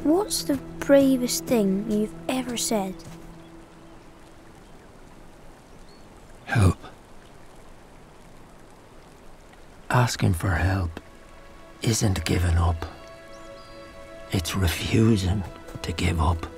What's the bravest thing you've ever said? Help. Asking for help isn't giving up. It's refusing to give up.